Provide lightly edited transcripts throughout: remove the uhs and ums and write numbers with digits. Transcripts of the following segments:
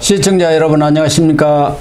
시청자 여러분 안녕하십니까.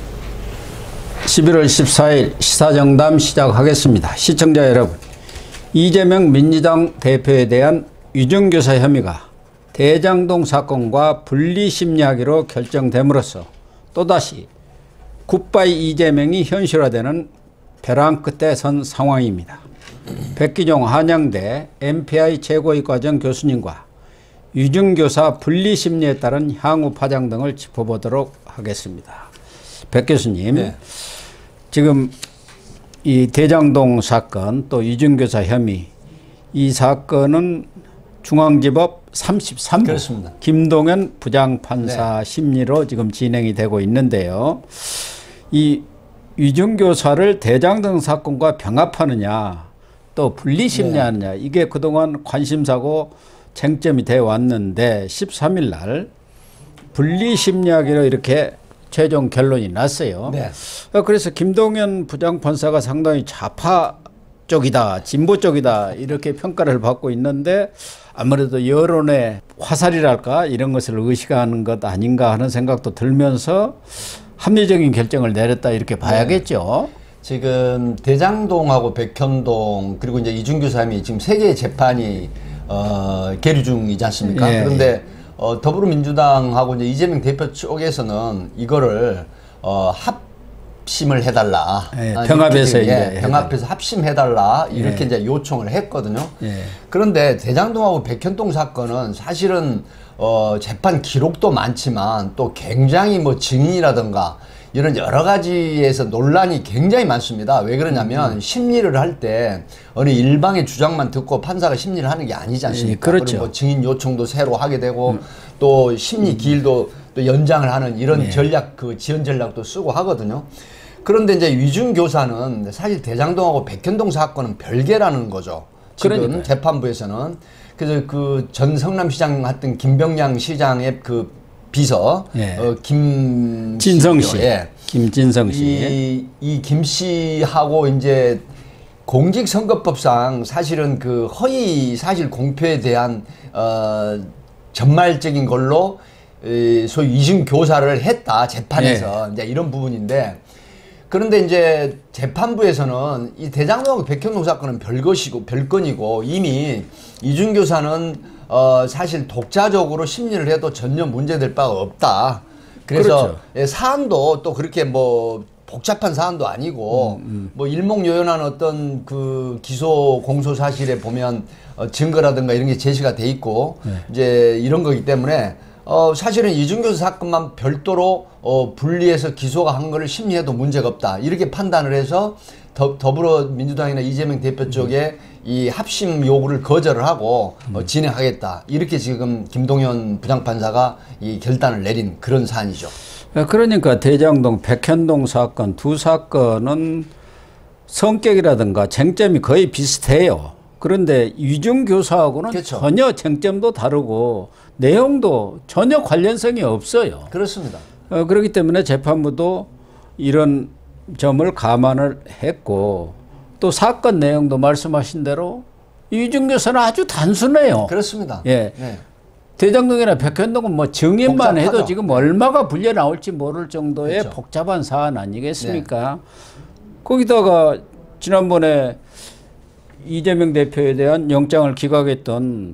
11월 14일 시사정담 시작하겠습니다. 시청자 여러분, 이재명 민주당 대표에 대한 위증교사 혐의가 대장동 사건과 분리심리하기로 결정됨으로써 또다시 굿바이 이재명이 현실화되는 벼랑 끝에 선 상황입니다. 백기종 한양대 MPI 최고위과정 교수님과 위증교사 분리심리에 따른 향후 파장 등을 짚어보도록 하겠습니다. 백 교수님, 네. 지금 이 대장동 사건 또 위증교사 혐의, 이 사건은 중앙지법 33부 그렇습니다. 김동연 부장판사 네. 심리로 지금 진행이 되고 있는데요. 이 위증교사를 대장동 사건과 병합하느냐 또 분리심리하느냐, 네. 이게 그동안 관심사고 쟁점이 되어 왔는데 13일 날 분리심리하기로 이렇게 최종 결론이 났어요. 네. 그래서 김동연 부장판사가 상당히 좌파 쪽이다, 진보 쪽이다 이렇게 평가를 받고 있는데 아무래도 여론의 화살이랄까 이런 것을 의식하는 것 아닌가 하는 생각도 들면서 합리적인 결정을 내렸다 이렇게 봐야겠죠. 네. 지금 대장동하고 백현동 그리고 이제 이준교사 혐의 지금 세 개의 재판이 계류 중이지 않습니까? 예, 그런데 예. 더불어민주당하고 이제 이재명 대표 쪽에서는 이거를 합심을 해달라. 예, 병합해서 이제 병합해서 합심해달라 이렇게 예. 이제 요청을 했거든요. 예. 그런데 대장동하고 백현동 사건은 사실은 재판 기록도 많지만 또 굉장히 뭐 증인이라든가 이런 여러 가지에서 논란이 굉장히 많습니다. 왜 그러냐면 심리를 할 때 어느 일방의 주장만 듣고 판사가 심리를 하는 게 아니지 않습니까? 그렇죠. 뭐 증인 요청도 새로 하게 되고 또 심리 기일도 또 연장을 하는 이런 전략, 그 지연 전략도 쓰고 하거든요. 그런데 이제 위증교사는 사실 대장동하고 백현동 사건은 별개라는 거죠. 지금 그러니까요. 재판부에서는. 그래서 그 전 성남시장 했던 김병량 시장의 그 비서, 예. 김진성 씨. 예. 김진성 씨. 이 김 씨하고 이제 공직선거법상 사실은 그 허위 사실 공표에 대한, 전말적인 걸로, 소위 위증교사를 했다, 재판에서. 예. 이제 이런 부분인데. 그런데 이제 재판부에서는 이 대장동하고 백현동 사건은 별건이고 이미 이준교사는 사실 독자적으로 심리를 해도 전혀 문제될 바가 없다. 그래서 그렇죠. 사안도 또 그렇게 뭐 복잡한 사안도 아니고 뭐 일목요연한 어떤 그 기소 공소 사실에 보면 증거라든가 이런 게 제시가 돼 있고 네. 이제 이런 거기 때문에 사실은 이준교사 사건만 별도로 분리해서 기소가 한 거를 심리해도 문제가 없다. 이렇게 판단을 해서 더불어민주당이나 이재명 대표 쪽에 이 합심 요구를 거절을 하고 진행하겠다. 이렇게 지금 김동연 부장판사가 이 결단을 내린 그런 사안이죠. 그러니까 대장동, 백현동 사건 두 사건은 성격이라든가 쟁점이 거의 비슷해요. 그런데 위증교사하고는 그렇죠. 전혀 쟁점도 다르고 내용도 전혀 관련성이 없어요. 그렇습니다. 그렇기 때문에 재판부도 이런 점을 감안을 했고 또 사건 내용도 말씀하신 대로 위증교사는 아주 단순해요. 그렇습니다. 예. 네. 대장동이나 백현동은 뭐 증인만 복잡하죠. 해도 지금 얼마가 불려 나올지 모를 정도의 그렇죠. 복잡한 사안 아니겠습니까? 네. 거기다가 지난번에 이재명 대표에 대한 영장을 기각했던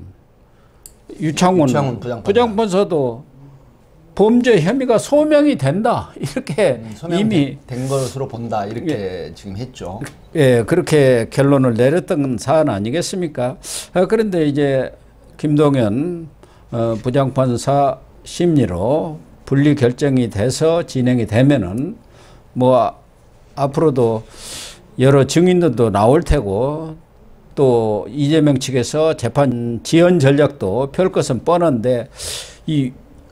유창훈 부장판사도 범죄 혐의가 소명이 된다 이렇게 이미 된 것으로 본다 이렇게 지금 했죠. 예, 그렇게 결론을 내렸던 사안 아니겠습니까? 그런데 이제 김동연 부장판사 심리로 분리 결정이 돼서 진행이 되면은 뭐 앞으로도 여러 증인들도 나올 테고 또 이재명 측에서 재판 지연 전략도 펼 것은 뻔한데 이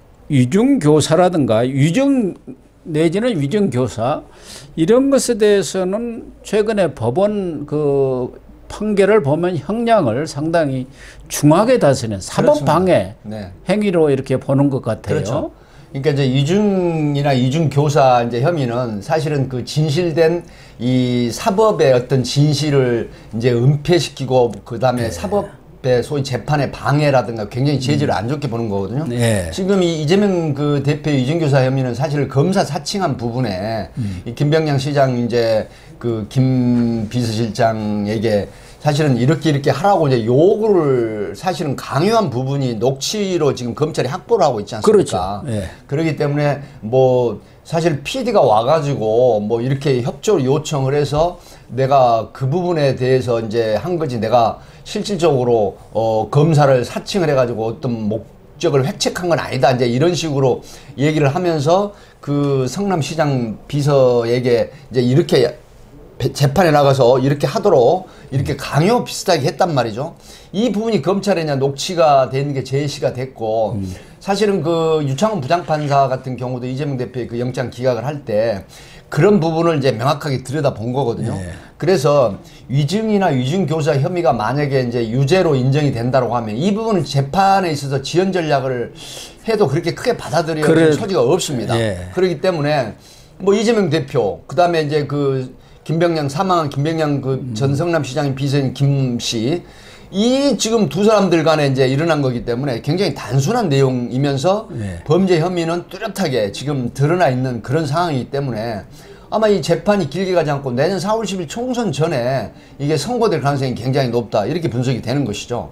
위증교사라든가 위증 내지는 위증교사 이런 것에 대해서는 최근에 법원 그 판결을 보면 형량을 상당히 중하게 다스리는 사법방해 네. 행위로 이렇게 보는 것 같아요. 그렇죠. 그러니까 이제 이중이나 이중교사 이제 혐의는 사실은 그 진실된 이 사법의 어떤 진실을 이제 은폐시키고 그 다음에 사법 소위 재판의 방해라든가 굉장히 재질을 안 좋게 보는 거거든요. 네. 지금 이 이재명 그 대표의 위증교사 혐의는 사실 검사 사칭한 부분에 이 김병량 시장 이제 그 김 비서실장에게 사실은 이렇게 하라고 이제 요구를 사실은 강요한 부분이 녹취로 지금 검찰이 확보를 하고 있지 않습니까? 그렇죠. 예. 그렇기 때문에 뭐 사실 PD가 와가지고 뭐 이렇게 협조를 요청을 해서 내가 그 부분에 대해서 이제 한 거지 내가 실질적으로 검사를 사칭을 해가지고 어떤 목적을 획책한 건 아니다. 이제 이런 식으로 얘기를 하면서 그 성남시장 비서에게 이제 이렇게 재판에 나가서 이렇게 하도록 이렇게 강요 비슷하게 했단 말이죠. 이 부분이 검찰에 그냥 녹취가 된 게 제시가 됐고 사실은 그 유창훈 부장판사 같은 경우도 이재명 대표의 그 영장 기각을 할 때 그런 부분을 이제 명확하게 들여다본 거거든요. 네. 그래서 위증이나 위증교사 혐의가 만약에 이제 유죄로 인정이 된다고 하면 이 부분은 재판에 있어서 지연 전략을 해도 그렇게 크게 받아들여질 소지가 없습니다. 예. 그렇기 때문에 뭐 이재명 대표 그다음에 이제 그 김병량 사망한 김병량 그 전 성남시장의 비서인 김 씨 이 지금 두 사람들 간에 이제 일어난 거기 때문에 굉장히 단순한 내용이면서 네. 범죄 혐의는 뚜렷하게 지금 드러나 있는 그런 상황이기 때문에 아마 이 재판이 길게 가지 않고 내년 4월 10일 총선 전에 이게 선고될 가능성이 굉장히 높다 이렇게 분석이 되는 것이죠.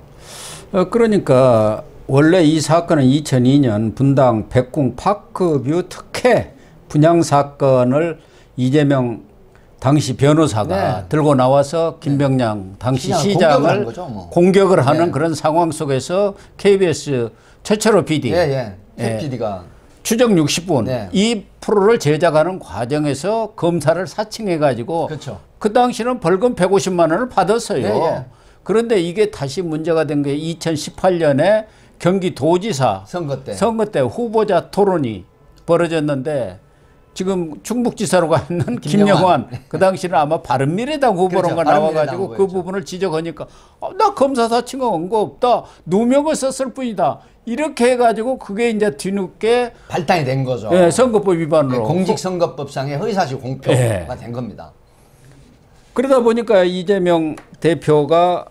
그러니까 원래 이 사건은 2002년 분당 백궁 파크뷰 특혜 분양 사건을 이재명 당시 변호사가 네. 들고 나와서 김병량 당시 시장을 시장을 공격을 하는 네. 그런 상황 속에서 KBS 최철호 PD 최 PD가 추적 60분 네. 이 프로를 제작하는 과정에서 검사를 사칭해 가지고 그렇죠. 그 당시는 벌금 150만 원을 받았어요. 네. 그런데 이게 다시 문제가 된 게 2018년에 경기도지사 선거 때 후보자 토론이 벌어졌는데 지금 충북지사로 가 있는 김영환 그 당시는 아마 바른미래당 후보론가 그렇죠. 나와가지고 그 부분을 지적하니까 나 검사 사칭한 거 없다 누명을 썼을 뿐이다 이렇게 해가지고 그게 이제 뒤늦게 발단이 된 거죠. 예, 선거법 위반으로 네, 공직선거법상의 허위사실 공표가 예. 된 겁니다. 그러다 보니까 이재명 대표가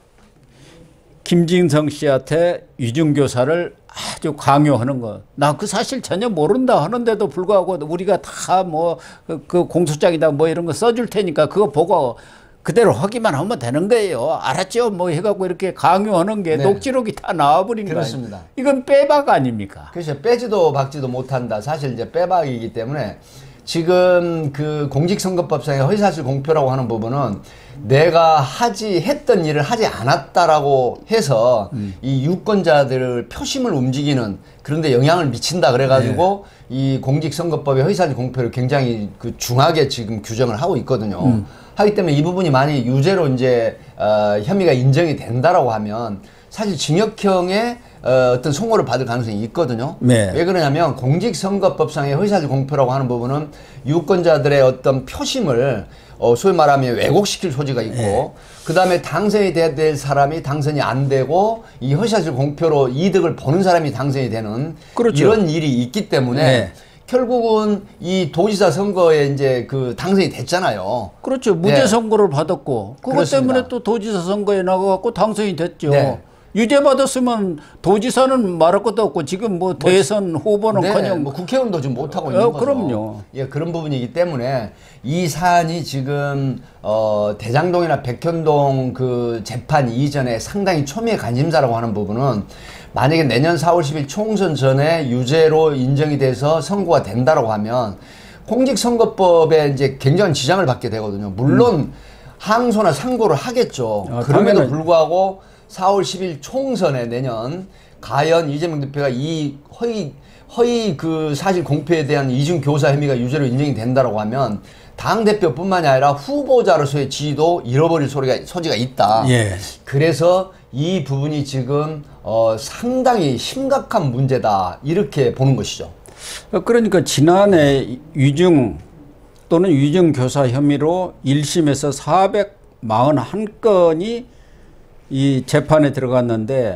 김진성 씨한테 위증교사를 아주 강요하는 거. 나 그 사실 전혀 모른다 하는데도 불구하고 우리가 다 뭐 그 공소장이다 뭐 이런 거 써줄 테니까 그거 보고 그대로 확인만 하면 되는 거예요. 알았죠? 뭐 해갖고 이렇게 강요하는 게 네. 녹취록이 다 나와버린 거예요. 그렇습니다. 이건 빼박 아닙니까? 그렇죠. 빼지도 박지도 못한다. 사실 이제 빼박이기 때문에 지금 그 공직선거법상의 허위사실 공표라고 하는 부분은 내가 했던 일을 하지 않았다라고 해서 이 유권자들을 표심을 움직이는 그런데 영향을 미친다 그래가지고 이 공직선거법의 허위사실 공표를 굉장히 그 중하게 지금 규정을 하고 있거든요. 하기 때문에 이 부분이 만약 유죄로 이제 혐의가 인정이 된다라고 하면 사실 징역형의 어떤 송호를 받을 가능성이 있거든요. 네. 왜 그러냐면 공직선거법상의 허위사실 공표라고 하는 부분은 유권자들의 어떤 표심을 소위 말하면 왜곡시킬 소지가 있고 네. 그 다음에 당선이 돼야 될 사람이 당선이 안 되고 이 허위사실 공표로 이득을 보는 사람이 당선이 되는 그렇죠. 이런 일이 있기 때문에 네. 결국은 이 도지사 선거에 이제 그 당선이 됐잖아요. 그렇죠. 무죄 선고를 받았고 그것 그렇습니다. 때문에 또 도지사 선거에 나가갖고 당선이 됐죠. 네. 유죄 받았으면 도지사는 말할 것도 없고 지금 뭐 대선 후보는커녕 뭐 국회의원도 지금 못 하고 있는 거죠. 그럼요. 예, 그런 부분이기 때문에 이 사안이 지금 대장동이나 백현동 그 재판 이전에 상당히 초미의 관심사라고 하는 부분은 만약에 내년 4월 10일 총선 전에 유죄로 인정이 돼서 선고가 된다라고 하면 공직선거법에 이제 굉장한 지장을 받게 되거든요. 물론 항소나 상고를 하겠죠. 그럼에도 당연히. 불구하고 4월 10일 총선에 내년 과연 이재명 대표가 이 허위 그 사실 공표에 대한 이중 교사 혐의가 유죄로 인정이 된다라고 하면 당 대표뿐만이 아니라 후보자로서의 지위도 잃어버릴 소지가 있다. 예. 그래서 이 부분이 지금 상당히 심각한 문제다 이렇게 보는 것이죠. 그러니까 지난해 위증 또는 위증교사 혐의로 1심에서 441건이 이 재판에 들어갔는데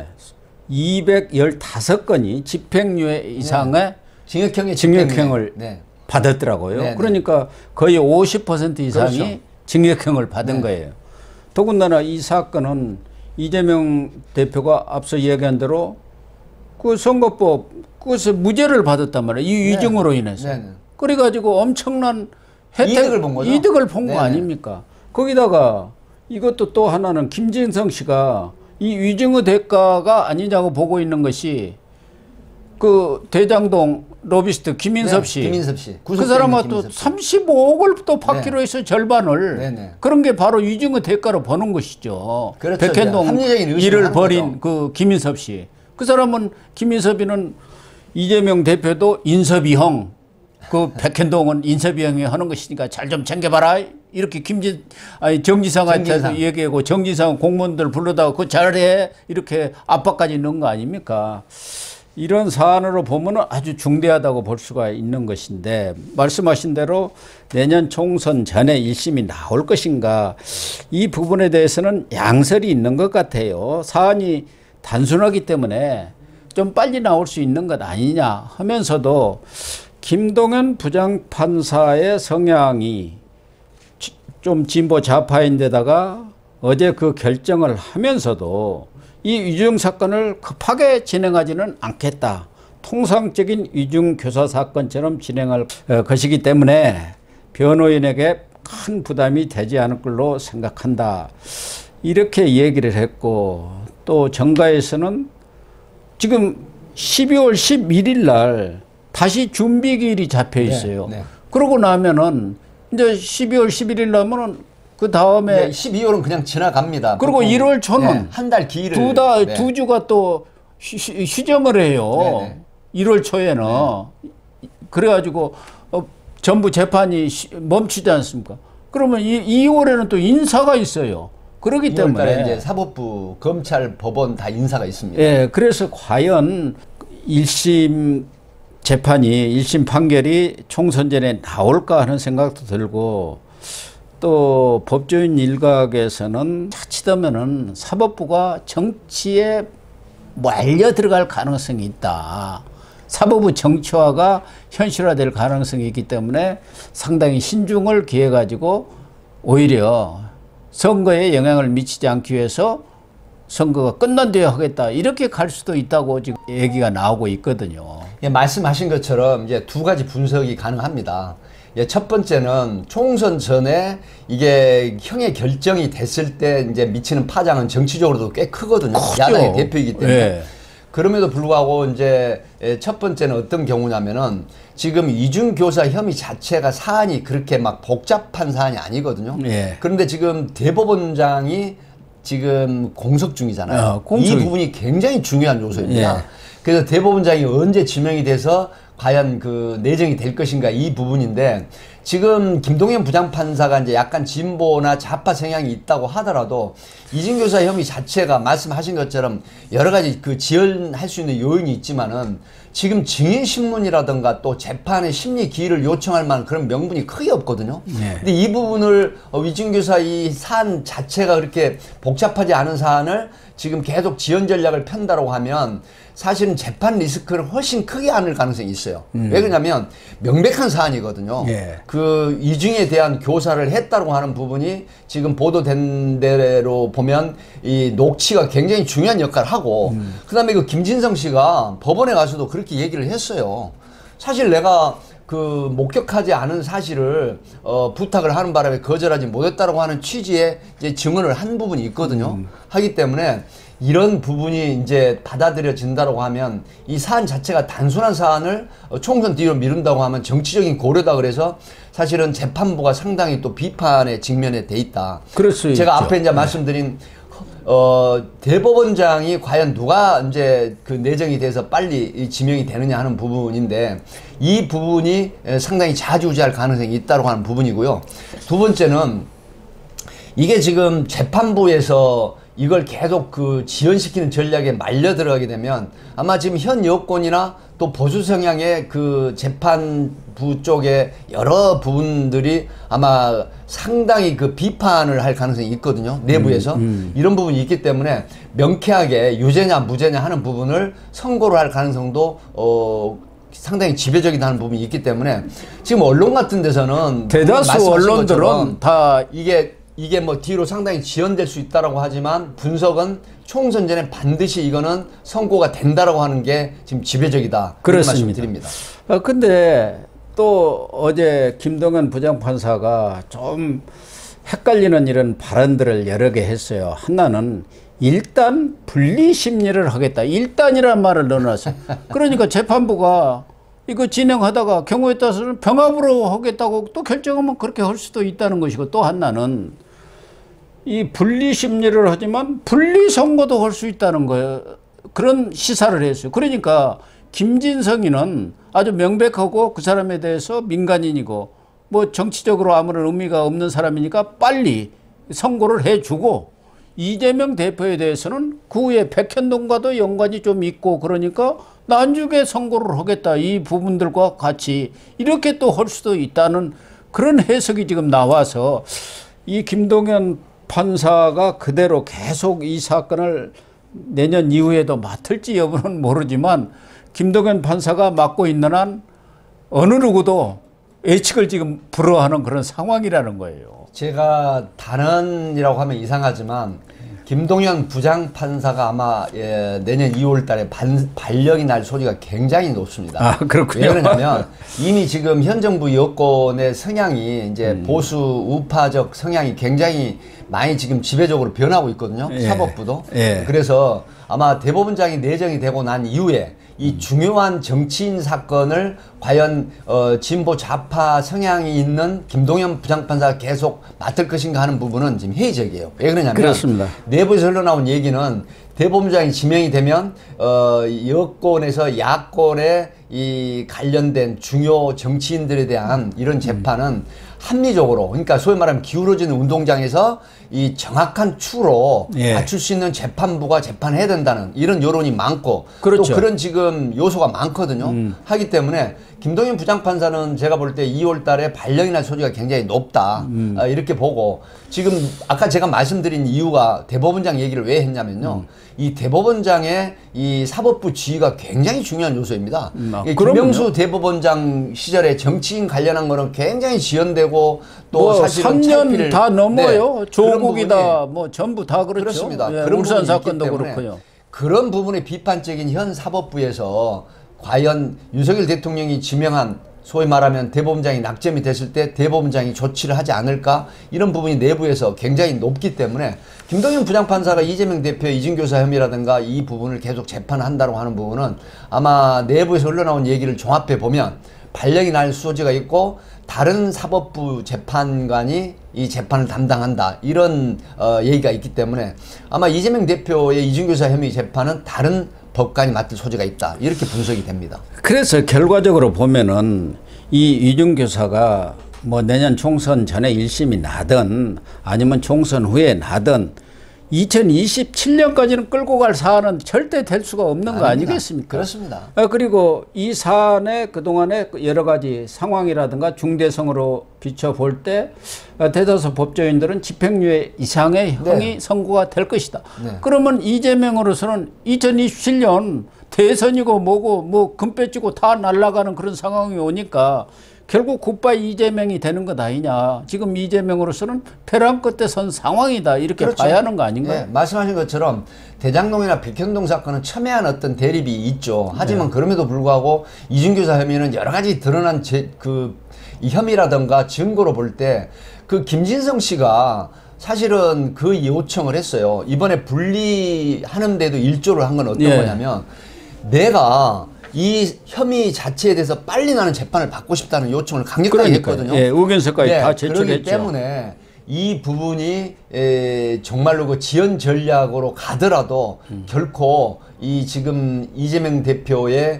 215건이 집행유예 이상의 징역형을 받았더라고요. 네, 그러니까 거의 50% 이상이 그렇죠. 징역형을 받은 거예요. 더군다나 이 사건은 이재명 대표가 앞서 얘기한 대로 그 선거법 그것을 무죄를 받았단 말이에요. 이 위증으로 인해서. 네네. 그래가지고 엄청난 이득을 본 거죠. 이득을 본 거 아닙니까? 거기다가 이것도 또 하나는 김진성 씨가 이 위증의 대가가 아니냐고 보고 있는 것이 그 대장동 로비스트 김인섭 씨. 김인섭 씨. 그 사람은 또 35억을 또 받기로 해서 절반을. 네네. 그런 게 바로 위증의 대가로 보는 것이죠. 그렇죠. 백현동 합리적인 의심을 일을 하는 벌인 거죠. 그 김인섭 씨. 그 사람은 김인섭이는 이재명 대표도 인섭이 형, 그 백현동은 인섭이 형이 하는 것이니까 잘 좀 챙겨봐라. 이렇게 정지상한테 얘기하고 정지상 공무원들 불러다가 그거 잘해. 이렇게 압박까지 넣은 거 아닙니까? 이런 사안으로 보면 아주 중대하다고 볼 수가 있는 것인데 말씀하신 대로 내년 총선 전에 1심이 나올 것인가 이 부분에 대해서는 양설이 있는 것 같아요. 사안이 단순하기 때문에 좀 빨리 나올 수 있는 것 아니냐 하면서도 김동연 부장판사의 성향이 좀 진보 좌파인데다가 어제 그 결정을 하면서도 이 위증 사건을 급하게 진행하지는 않겠다. 통상적인 위증 교사 사건처럼 진행할 것이기 때문에 변호인에게 큰 부담이 되지 않을 걸로 생각한다. 이렇게 얘기를 했고 또 정가에서는 지금 12월 11일 날 다시 준비기일이 잡혀 있어요. 네. 그러고 나면은 이제 12월 11일 나면은 그 다음에 12월은 그냥 지나갑니다. 그리고 1월 초는 한 달 기일을 두 주가 또 휴정을 해요. 네네. 1월 초에는 그래가지고 전부 재판이 멈추지 않습니까? 그러면 2월에는 또 인사가 있어요. 그렇기 때문에 이제 사법부, 검찰, 법원 다 인사가 있습니다. 예, 그래서 과연 1심 재판이 1심 판결이 총선 전에 나올까 하는 생각도 들고 또 법조인 일각에서는 자칫하면은 사법부가 정치에 말려 들어갈 가능성이 있다. 사법부 정치화가 현실화될 가능성이 있기 때문에 상당히 신중을 기해 가지고 오히려 선거에 영향을 미치지 않기 위해서 선거가 끝난 뒤에 하겠다 이렇게 갈 수도 있다고 지금 얘기가 나오고 있거든요. 예, 말씀하신 것처럼 이제 두 가지 분석이 가능합니다. 예, 첫 번째는 총선 전에 이게 형의 결정이 됐을 때 이제 미치는 파장은 정치적으로도 꽤 크거든요. 크죠. 야당의 대표이기 때문에. 네. 그럼에도 불구하고 이제 첫 번째는 어떤 경우냐면은 지금 이중교사 혐의 자체가 사안이 그렇게 막 복잡한 사안이 아니거든요. 네. 그런데 지금 대법원장이 지금 공석 중이잖아요. 이 부분이 굉장히 중요한 요소입니다. 그래서 대법원장이 언제 지명이 돼서 과연 그 내정이 될 것인가 이 부분인데 지금 김동연 부장판사가 이제 약간 진보나 좌파 성향이 있다고 하더라도 이중교사 혐의 자체가 말씀하신 것처럼 여러 가지 그 지연할 수 있는 요인이 있지만은 지금 증인신문이라든가 또 재판의 심리 기일을 요청할 만한 그런 명분이 크게 없거든요. 근데 이 부분을 이중교사 이 사안 자체가 그렇게 복잡하지 않은 사안을 지금 계속 지연 전략을 편다고 하면 사실은 재판 리스크를 훨씬 크게 안을 가능성이 있어요. 왜 그러냐면 명백한 사안이거든요. 그 이중에 대한 교사를 했다고 하는 부분이 지금 보도된 대로 보면 이 녹취가 굉장히 중요한 역할을 하고 그다음에 그 김진성 씨가 법원에 가서도 그렇게 얘기를 했어요. 사실 내가 그 목격하지 않은 사실을 부탁을 하는 바람에 거절하지 못했다고 하는 취지의 이제 증언을 한 부분이 있거든요. 하기 때문에 이런 부분이 이제 받아들여진다고 하면 이 사안 자체가 단순한 사안을 총선 뒤로 미룬다고 하면 정치적인 고려다 그래서 사실은 재판부가 상당히 또 비판에 직면해 돼 있다. 제가 앞에 이제 말씀드린 대법원장이 과연 누가 이제 그 내정이 돼서 빨리 지명이 되느냐 하는 부분인데 이 부분이 상당히 좌지우지할 가능성이 있다고 하는 부분이고요. 두 번째는 이게 지금 재판부에서 이걸 계속 그 지연시키는 전략에 말려 들어가게 되면 아마 지금 현 여권이나 또 보수 성향의 그 재판부 쪽에 여러 부분들이 아마 상당히 그 비판을 할 가능성이 있거든요. 내부에서. 이런 부분이 있기 때문에 명쾌하게 유죄냐 무죄냐 하는 부분을 선고를 할 가능성도 상당히 지배적이다는 부분이 있기 때문에 지금 언론 같은 데서는 대다수 언론들은 다 이게 이게 뭐 뒤로 상당히 지연될 수 있다라고 하지만 분석은 총선 전에 반드시 이거는 선고가 된다라고 하는 게 지금 지배적이다. 그렇습니다. 말씀드립니다. 근데 또 어제 김동연 부장판사가 좀 헷갈리는 이런 발언들을 여러 개 했어요. 하나는 일단 분리 심리를 하겠다. 일단이라는 말을 넣어놨어요. 그러니까 재판부가 이거 진행하다가 경우에 따라서는 병합으로 하겠다고 또 결정하면 그렇게 할 수도 있다는 것이고, 또 하나는 이 분리 심리를 하지만 분리 선고도 할 수 있다는 거예요. 그런 시사를 했어요. 그러니까 김진성이는 아주 명백하고 그 사람에 대해서 민간인이고 뭐 정치적으로 아무런 의미가 없는 사람이니까 빨리 선고를 해주고, 이재명 대표에 대해서는 그 후에 백현동과도 연관이 좀 있고 그러니까 나중에 선고를 하겠다. 이 부분들과 같이 이렇게 또 할 수도 있다는 그런 해석이 지금 나와서 이 김동연 판사가 그대로 계속 이 사건을 내년 이후에도 맡을지 여부는 모르지만 김동연 판사가 맡고 있는 한 어느 누구도 예측을 지금 불허하는 그런 상황이라는 거예요. 제가 단언이라고 하면 이상하지만 김동연 부장판사가 아마 내년 2월 달에 발령이 날 소리가 굉장히 높습니다. 아, 그렇군요. 왜 그러냐면 이미 지금 현 정부 여권의 성향이 이제 보수 우파적 성향이 굉장히 많이 지금 지배적으로 변하고 있거든요. 예. 사법부도. 예. 그래서 아마 대법원장이 내정이 되고 난 이후에 이 중요한 정치인 사건을 과연 진보 좌파 성향이 있는 김동연 부장판사가 계속 맡을 것인가 하는 부분은 지금 회의적이에요. 왜 그러냐면 그렇습니다. 내부에서 흘러나온 얘기는 대법원장이 지명이 되면 여권에서 야권에 이 관련된 중요 정치인들에 대한 이런 재판은 합리적으로, 그러니까 소위 말하면 기울어지는 운동장에서 이 정확한 추로 예. 맞출 수 있는 재판부가 재판해야 된다는 이런 여론이 많고, 그렇죠. 또 그런 지금 요소가 많거든요. 하기 때문에 김동연 부장판사는 제가 볼 때 2월 달에 발령이 날 소지가 굉장히 높다. 이렇게 보고, 지금 아까 제가 말씀드린 이유가 대법원장 얘기를 왜 했냐면요. 이 대법원장의 이 사법부 지위가 굉장히 중요한 요소입니다. 김명수 대법원장 시절에 정치인 관련한 거는 굉장히 지연되고 또 뭐 사실은 3년 다 넘어요. 네, 조국이다 뭐 전부 다 그렇죠. 그렇습니다. 예, 그런 울산 부분이 사건도 있기 때문에 그렇고요. 그런 부분에 비판적인 현 사법부에서 과연 윤석열 대통령이 지명한 소위 말하면 대법원장이 낙점이 됐을 때 대법원장이 조치를 하지 않을까, 이런 부분이 내부에서 굉장히 높기 때문에 김동연 부장판사가 이재명 대표의 이중교사 혐의라든가 이 부분을 계속 재판한다고 하는 부분은 아마 내부에서 흘러나온 얘기를 종합해 보면 발령이 날 소지가 있고 다른 사법부 재판관이 이 재판을 담당한다, 이런 얘기가 있기 때문에 아마 이재명 대표의 이중교사 혐의 재판은 다른 법관이 맡을 소지가 있다, 이렇게 분석이 됩니다. 그래서 결과적으로 보면은 이 이중교사가 뭐 내년 총선 전에 1심이 나든 아니면 총선 후에 나든 2027년까지는 끌고 갈 사안은 절대 될 수가 없는 거 아니겠습니까? 그렇습니다. 그리고 이 사안의 그동안의 여러 가지 상황이라든가 중대성으로 비춰볼 때 대다수 법조인들은 집행유예 이상의 형이 선고가 될 것이다. 그러면 이재명으로서는 2027년 대선이고 뭐고 뭐 금 빼지고 다 날아가는 그런 상황이 오니까 결국 굿바이 이재명이 되는 것 아니냐. 지금 이재명으로서는 벼랑 끝에 선 상황이다. 이렇게 그렇죠. 봐야 하는 거 아닌가요? 네, 말씀하신 것처럼 대장동이나 백현동 사건은 첨예한 어떤 대립이 있죠. 하지만 그럼에도 불구하고 이중교사 혐의는 여러 가지 드러난 이 혐의라든가 증거로 볼 때 그 김진성 씨가 사실은 그 요청을 했어요. 이번에 분리하는데도 일조를 한 건 어떤 거냐면 내가 이 혐의 자체에 대해서 빨리 나는 재판을 받고 싶다는 요청을 강력하게 했거든요. 예, 의견서까지 다 제출했죠. 그렇기 때문에 이 부분이 정말로 그 지연 전략으로 가더라도 결코 이 지금 이재명 대표의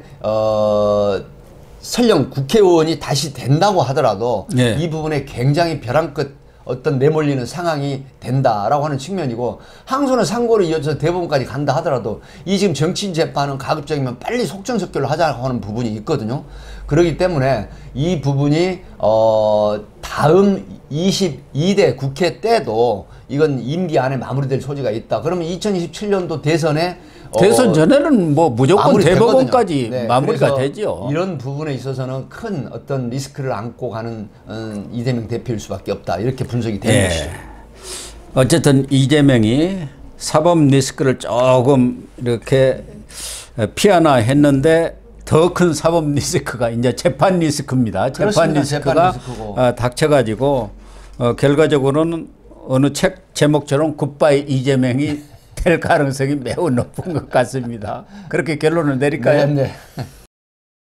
설령 국회의원이 다시 된다고 하더라도 이 부분에 굉장히 벼랑 끝 어떤 내몰리는 상황이 된다라고 하는 측면이고, 항소는 상고를 이어져서 대법원까지 간다 하더라도 이 지금 정치인 재판은 가급적이면 빨리 속전속결로 하자고 하는 부분이 있거든요. 그렇기 때문에 이 부분이 다음 22대 국회 때도 이건 임기 안에 마무리될 소지가 있다. 그러면 2027년도 대선에 대선 전에는 뭐 무조건 대법원까지 마무리가 되죠. 이런 부분에 있어서는 큰 어떤 리스크를 안고 가는 이재명 대표일 수밖에 없다. 이렇게 분석이 되는 것이죠. 어쨌든 이재명이 사법 리스크를 조금 이렇게 피하나 했는데 더 큰 사법 리스크가 이제 재판 리스크입니다. 재판 리스크가 닥쳐가지고 결과적으로는 어느 책 제목처럼 굿바이 이재명이 될 가능성이 매우 높은 것 같습니다. 그렇게 결론을 내릴까요? 네. 네.